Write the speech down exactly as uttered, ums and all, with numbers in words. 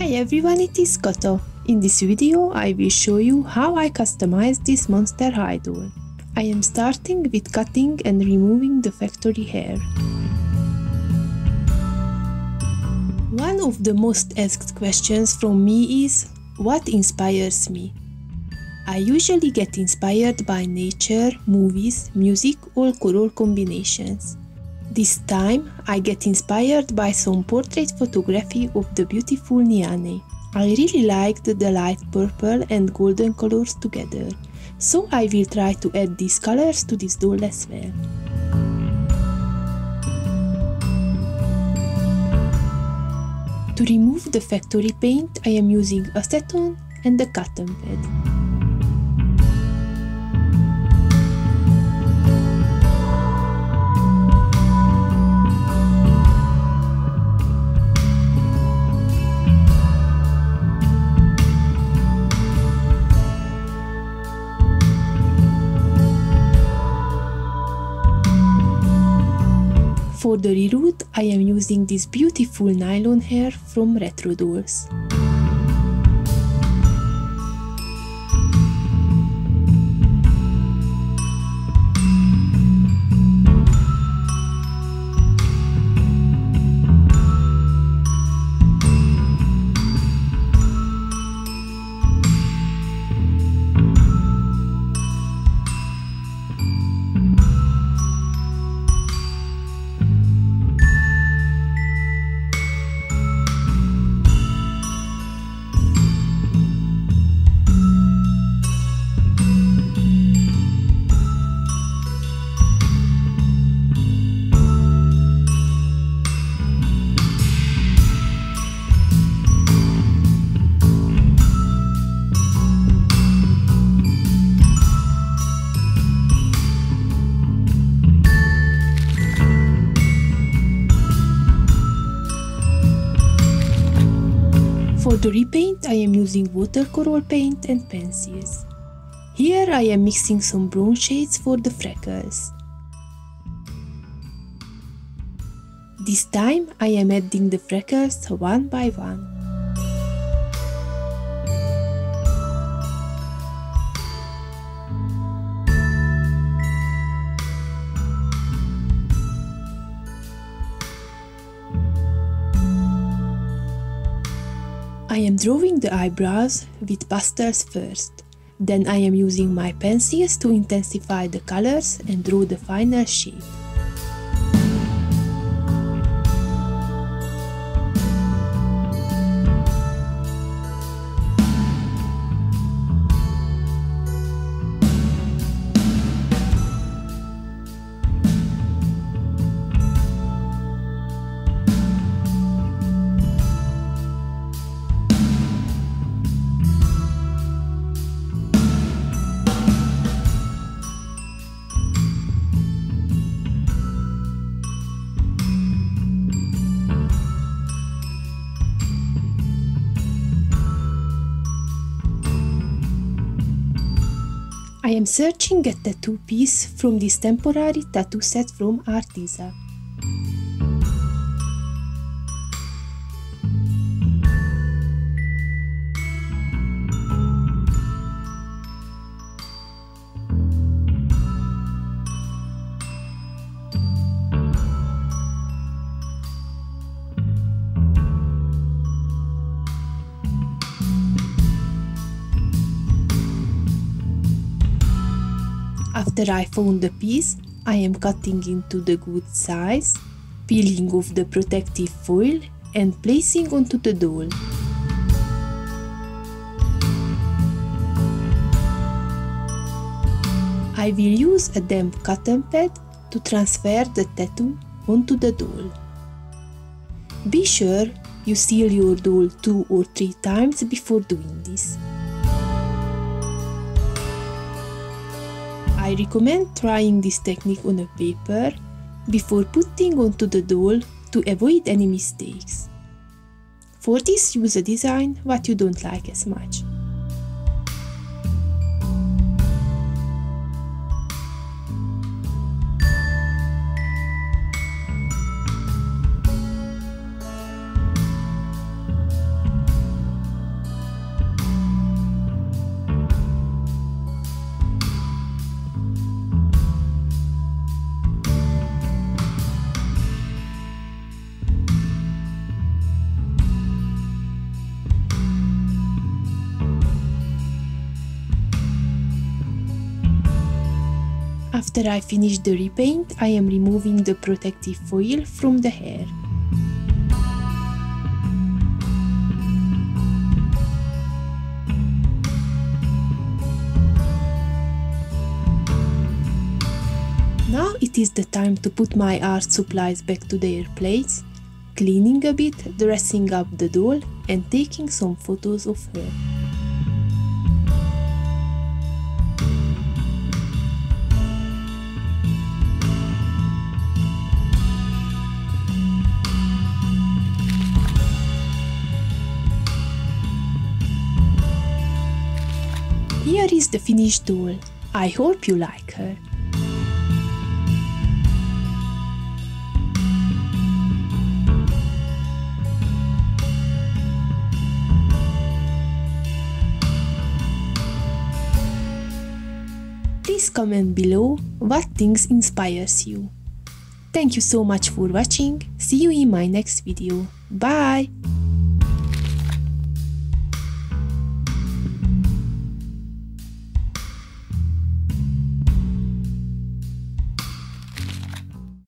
Hi everyone, it is Koto. In this video I will show you how I customize this monster idol. I am starting with cutting and removing the factory hair. One of the most asked questions from me is, what inspires me? I usually get inspired by nature, movies, music or color combinations. This time I get inspired by some portrait photography of the beautiful nyane. I really liked the light purple and golden colors together, so I will try to add these colors to this doll as well. To remove the factory paint, I am using acetone and a cotton pad. For the reroot, I am using this beautiful nylon hair from Retro Dolls. For the repaint, I am using watercolor paint and pencils. Here I am mixing some brown shades for the freckles. This time I am adding the freckles one by one. I am drawing the eyebrows with pastels first. Then I am using my pencils to intensify the colors and draw the final shape. I am searching a tattoo piece from this temporary tattoo set from Artisa. After I found the piece, I am cutting into the good size, peeling off the protective foil and placing onto the doll. I will use a damp cotton pad to transfer the tattoo onto the doll. Be sure you seal your doll two or three times before doing this. I recommend trying this technique on a paper before putting onto the doll to avoid any mistakes. For this, use a design what you don't like as much. After I finish the repaint, I am removing the protective foil from the hair. Now it is the time to put my art supplies back to their place, cleaning a bit, dressing up the doll, and taking some photos of her. Here is the finished doll. I hope you like her. Please comment below what things inspires you. Thank you so much for watching. See you in my next video. Bye!